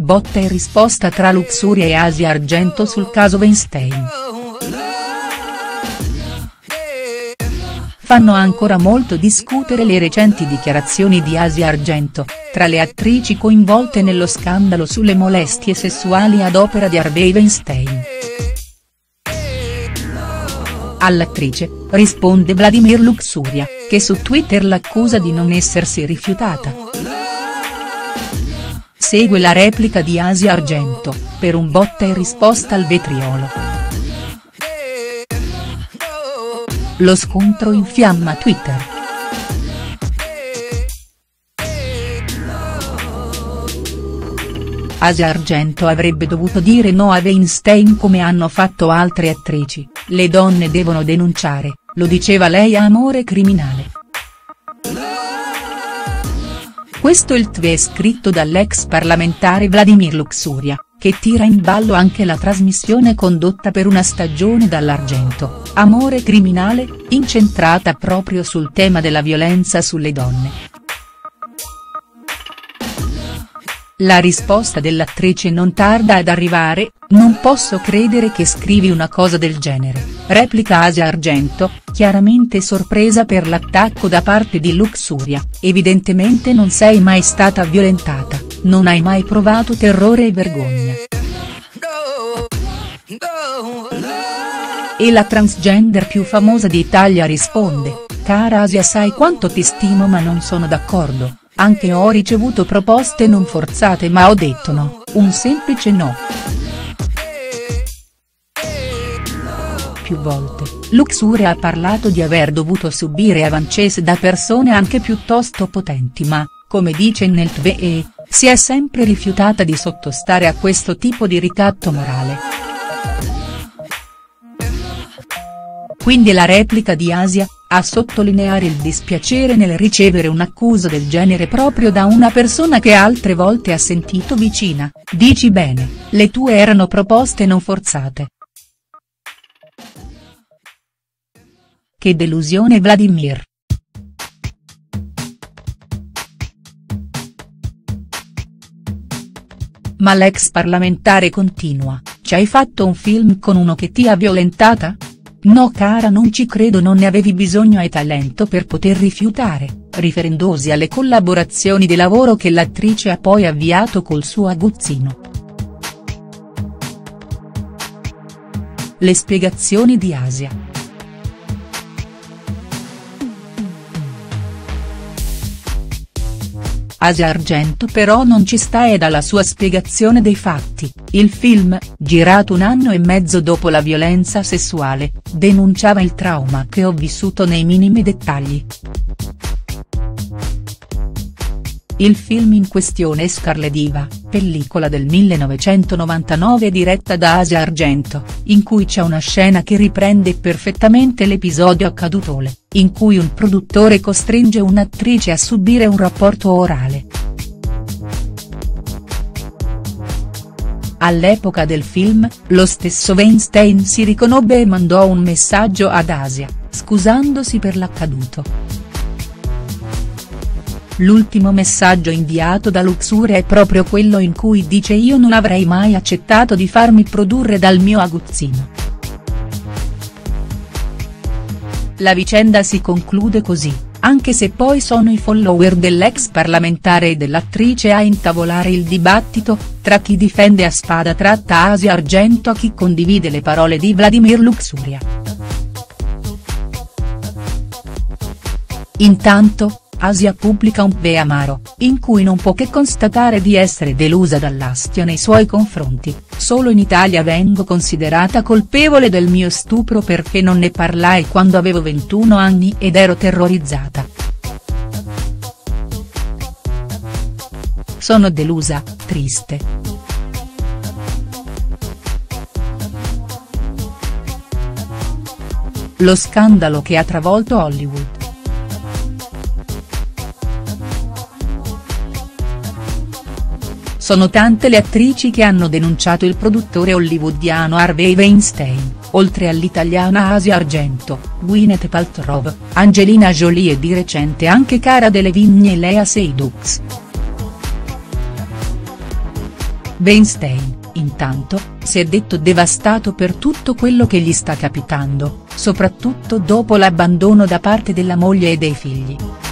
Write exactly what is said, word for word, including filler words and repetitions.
botta e risposta tra Luxuria e Asia Argento sul caso Weinstein. Fanno ancora molto discutere le recenti dichiarazioni di Asia Argento, tra le attrici coinvolte nello scandalo sulle molestie sessuali ad opera di Harvey Weinstein. All'attrice, risponde Vladimir Luxuria, che su Twitter l'accusa di non essersi rifiutata. Segue la replica di Asia Argento, per un botta e risposta al vetriolo. Lo scontro infiamma Twitter. Asia Argento avrebbe dovuto dire no a Weinstein come hanno fatto altre attrici, le donne devono denunciare, lo diceva lei a Amore Criminale. Questo il tweet scritto dall'ex parlamentare Vladimir Luxuria, che tira in ballo anche la trasmissione condotta per una stagione dall'Argento, Amore Criminale, incentrata proprio sul tema della violenza sulle donne. La risposta dell'attrice non tarda ad arrivare: non posso credere che scrivi una cosa del genere, replica Asia Argento, chiaramente sorpresa per l'attacco da parte di Luxuria, evidentemente non sei mai stata violentata, non hai mai provato terrore e vergogna. E la transgender più famosa d'Italia risponde: cara Asia, sai quanto ti stimo ma non sono d'accordo. Anche ho ricevuto proposte non forzate ma ho detto no, un semplice no. Più volte, Luxuria ha parlato di aver dovuto subire avances da persone anche piuttosto potenti ma, come dice nel tweet, si è sempre rifiutata di sottostare a questo tipo di ricatto morale. Quindi la replica di Asia, a sottolineare il dispiacere nel ricevere un'accusa del genere proprio da una persona che altre volte ha sentito vicina: dici bene, le tue erano proposte non forzate. Che delusione Vladimir. Ma l'ex parlamentare continua: ci hai fatto un film con uno che ti ha violentata? No cara, non ci credo, non ne avevi bisogno, hai talento per poter rifiutare, riferendosi alle collaborazioni di lavoro che l'attrice ha poi avviato col suo aguzzino. Le spiegazioni di Asia. Asia Argento però non ci sta e dà la sua spiegazione dei fatti: il film, girato un anno e mezzo dopo la violenza sessuale, denunciava il trauma che ho vissuto nei minimi dettagli. Il film in questione è Scarlet Diva, pellicola del millenovecentonovantanove diretta da Asia Argento, in cui c'è una scena che riprende perfettamente l'episodio accadutole, in cui un produttore costringe un'attrice a subire un rapporto orale. All'epoca del film, lo stesso Weinstein si riconobbe e mandò un messaggio ad Asia, scusandosi per l'accaduto. L'ultimo messaggio inviato da Luxuria è proprio quello in cui dice: io non avrei mai accettato di farmi produrre dal mio aguzzino. La vicenda si conclude così, anche se poi sono i follower dell'ex parlamentare e dell'attrice a intavolare il dibattito, tra chi difende a spada tratta Asia Argento a chi condivide le parole di Vladimir Luxuria. Intanto, Asia pubblica un tweet amaro, in cui non può che constatare di essere delusa dall'astio nei suoi confronti: solo in Italia vengo considerata colpevole del mio stupro perché non ne parlai quando avevo ventuno anni ed ero terrorizzata. Sono delusa, triste. Lo scandalo che ha travolto Hollywood. Sono tante le attrici che hanno denunciato il produttore hollywoodiano Harvey Weinstein, oltre all'italiana Asia Argento, Gwyneth Paltrow, Angelina Jolie e di recente anche Cara Delevingne e Lea Seydoux. Weinstein, intanto, si è detto devastato per tutto quello che gli sta capitando, soprattutto dopo l'abbandono da parte della moglie e dei figli.